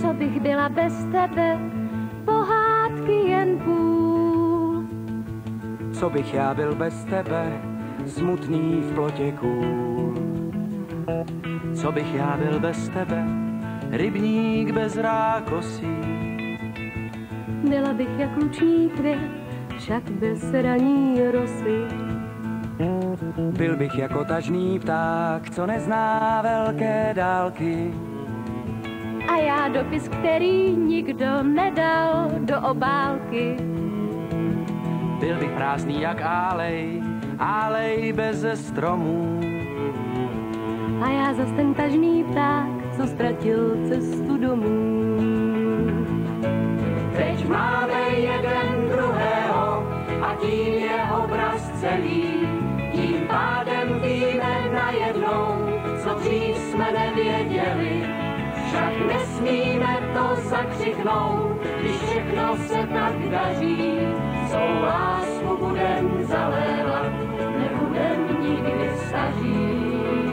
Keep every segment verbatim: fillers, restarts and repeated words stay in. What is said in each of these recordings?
Co bych byla bez tebe, pohádky jen půl. Co bych já byl bez tebe, smutný v plotě kůl. Co bych já byl bez tebe, rybník bez rákosí. Byla bych jak luční květ, však bez raní rosy. Byl bych jako tažný pták, co nezná velké dálky. A já dopis, který nikdo nedal do obálky. Byl bych prázdný jak álej, álej bez stromů. A já zas ten tažný pták, co ztratil cestu domů. Teď máme jeden druhého a tím je obraz celý. Tím pádem víme najednou, co dřív jsme nevěděli. Však nesmíme to zakřiknout, když všechno se tak daří. Svou lásku budem zalévat, nebudem nikdy staří.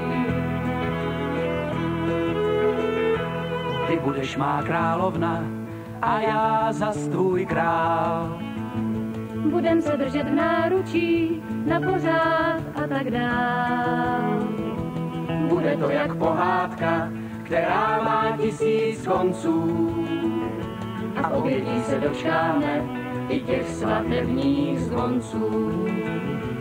Ty budeš má královna a já zas tvůj král. Budem se držet v náručí na pořád a tak dál. Bude to jak pohádka, která má tisíc konců. A obětí se dočkáme i těch svatebních zvonců.